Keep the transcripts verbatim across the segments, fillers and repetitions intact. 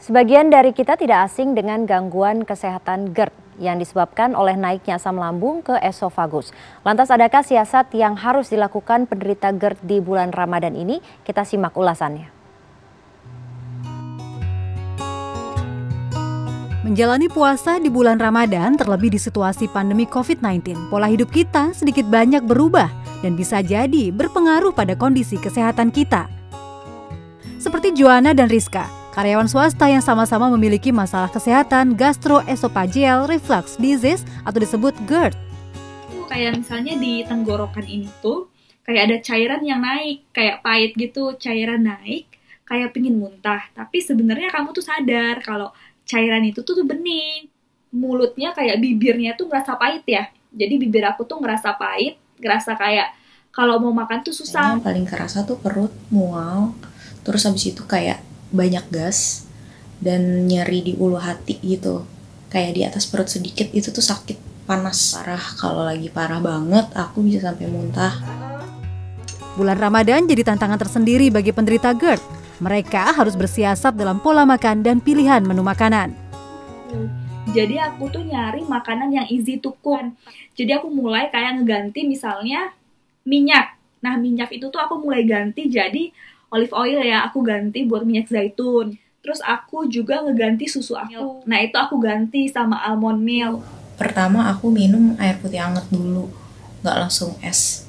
Sebagian dari kita tidak asing dengan gangguan kesehatan GERD yang disebabkan oleh naiknya asam lambung ke esofagus. Lantas adakah siasat yang harus dilakukan penderita GERD di bulan Ramadan ini? Kita simak ulasannya. Menjalani puasa di bulan Ramadan, terlebih di situasi pandemi covid sembilan belas, pola hidup kita sedikit banyak berubah dan bisa jadi berpengaruh pada kondisi kesehatan kita. Seperti Joanna dan Rizka, karyawan swasta yang sama-sama memiliki masalah kesehatan gastroesophageal reflux disease atau disebut GERD. Kayak misalnya di tenggorokan ini tuh kayak ada cairan yang naik, kayak pahit gitu, cairan naik, kayak pingin muntah. Tapi sebenarnya kamu tuh sadar kalau cairan itu tuh, tuh bening. Mulutnya kayak bibirnya tuh ngerasa pahit ya. Jadi bibir aku tuh ngerasa pahit, ngerasa kayak kalau mau makan tuh susah. Yang paling kerasa tuh perut, mual, terus habis itu kayak banyak gas dan nyeri di ulu hati gitu. Kayak di atas perut sedikit itu tuh sakit, panas parah. Kalau lagi parah banget aku bisa sampai muntah. Bulan Ramadan jadi tantangan tersendiri bagi penderita GERD. Mereka harus bersiasat dalam pola makan dan pilihan menu makanan. Jadi aku tuh nyari makanan yang easy to cook. Jadi aku mulai kayak ngeganti misalnya minyak. Nah minyak itu tuh aku mulai ganti jadi olive oil ya, aku ganti buat minyak zaitun. Terus aku juga ngeganti susu aku. Nah itu aku ganti sama almond milk. Pertama aku minum air putih hangat dulu, nggak langsung es.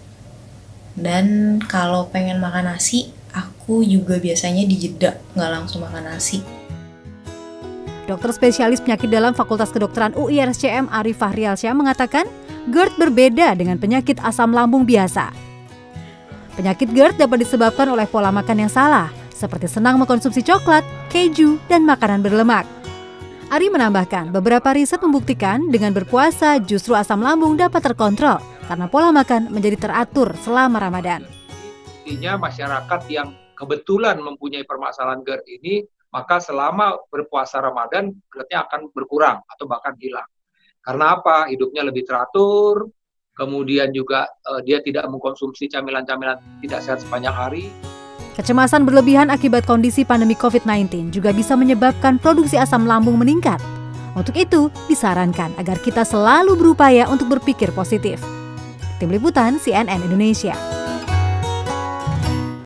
Dan kalau pengen makan nasi, aku juga biasanya dijeda, nggak langsung makan nasi. Dokter spesialis penyakit dalam Fakultas Kedokteran U I R S C M Arif Fahrialsyah mengatakan, GERD berbeda dengan penyakit asam lambung biasa. Penyakit GERD dapat disebabkan oleh pola makan yang salah, seperti senang mengkonsumsi coklat, keju, dan makanan berlemak. Ari menambahkan, beberapa riset membuktikan dengan berpuasa justru asam lambung dapat terkontrol karena pola makan menjadi teratur selama Ramadan. Artinya masyarakat yang kebetulan mempunyai permasalahan GERD ini, maka selama berpuasa Ramadan GERD-nya akan berkurang atau bahkan hilang. Karena apa? Hidupnya lebih teratur, kemudian juga uh, dia tidak mengkonsumsi camilan-camilan tidak sehat sepanjang hari. Kecemasan berlebihan akibat kondisi pandemi covid sembilan belas juga bisa menyebabkan produksi asam lambung meningkat. Untuk itu, disarankan agar kita selalu berupaya untuk berpikir positif. Tim Liputan C N N Indonesia.